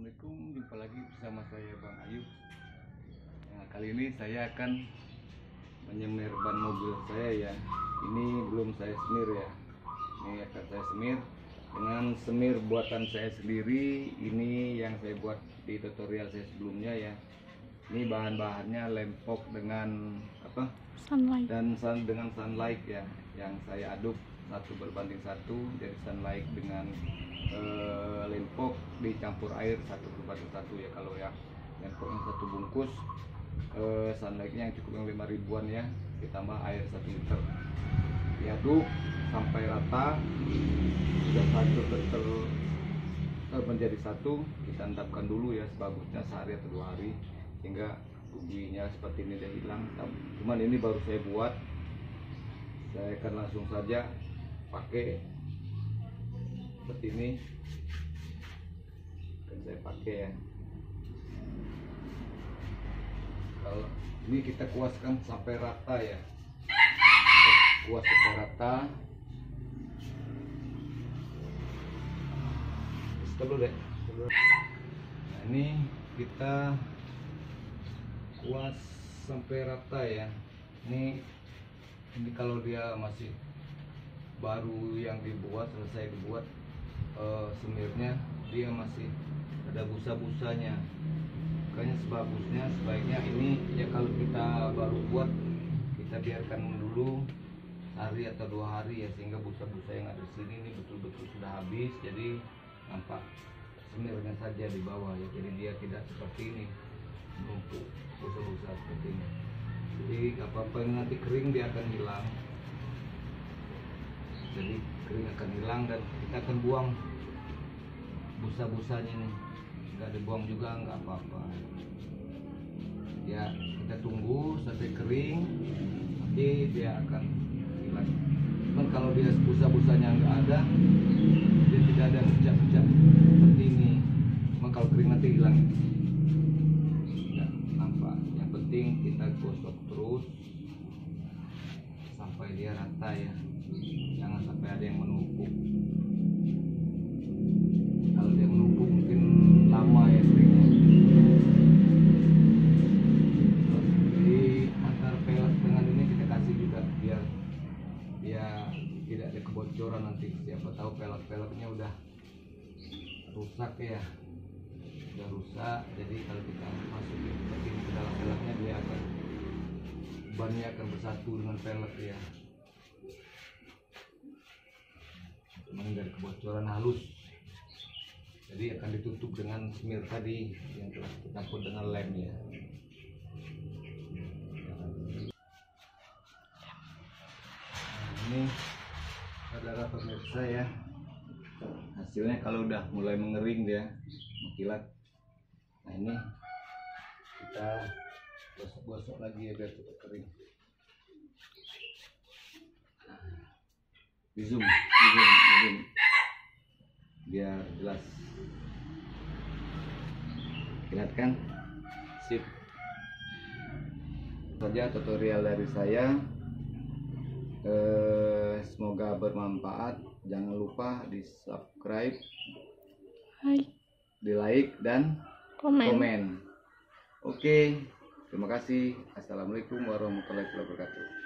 Assalamualaikum, jumpa lagi bersama saya Bang Ayub. Nah, kali ini saya akan menyemir ban mobil saya ya. Ini belum saya semir ya. Ini akan saya semir dengan semir buatan saya sendiri. Ini yang saya buat di tutorial saya sebelumnya ya. Ini bahan-bahannya lem pok dengan apa? Sunlight. Dan dengan sunlight ya, yang saya aduk 1:1. Jadi sunlight dengan lempok dicampur air 1:1 ya. Kalau yang lempoknya 1 bungkus, sunlightnya yang cukup yang 5 ribuan ya, ditambah air 1 liter, diaduk sampai rata. Sudah menjadi satu, kita endapkan dulu ya, sebagusnya sehari atau 2 hari sehingga bubinya seperti ini udah hilang. Cuman ini baru saya buat, saya akan langsung saja pakai seperti ini. Akan saya pakai ya. Kalau ini kita kuaskan sampai rata ya, kuas sampai rata. Dulu deh. Nah, ini kita kuas sampai rata ya. Ini kalau dia masih baru yang dibuat, selesai dibuat semirnya, dia masih ada busa-busanya. Makanya sebaiknya ini ya, kalau kita baru buat, kita biarkan dulu hari atau 2 hari ya, sehingga busa-busa yang ada di sini ini betul-betul sudah habis. Jadi nampak semirnya saja di bawah ya, jadi dia tidak seperti ini menumpuk busa-busa seperti ini. Jadi apa-apa nanti kering dia akan hilang. Jadi kering akan hilang dan kita akan buang busa-busanya nih. Nggak dibuang juga nggak apa-apa ya, kita tunggu sampai kering, nanti dia akan hilang. Cuman kalau dia busa-busanya nggak ada, dia tidak ada bercak-bercak seperti ini. Cuma kalau kering nanti hilang ya, nampak. Yang penting kita gosok terus sampai dia rata ya, jangan sampai ada yang menumpuk. Kalau dia menumpuk mungkin lama ya keringnya. Di antara pelek dengan ini kita kasih juga biar dia tidak ada kebocoran nanti. Siapa tahu pelek-peleknya udah rusak ya, udah rusak. Jadi kalau kita masukin seperti ini ke dalam peleknya, dia akan, bannya akan bersatu dengan pelek ya. Cuman dari kebocoran halus, jadi akan ditutup dengan semir tadi yang telah dicampur dengan lem ya. Ini saudara pemirsa ya, hasilnya kalau udah mulai mengering dia mengkilat. Nah ini kita gosok-gosok lagi ya biar cepat kering. Di zoom biar jelas. Lihat kan? Sip. Saja tutorial dari saya. Semoga bermanfaat. Jangan lupa di subscribe, di like dan komen. Oke, terima kasih. Assalamualaikum warahmatullahi wabarakatuh.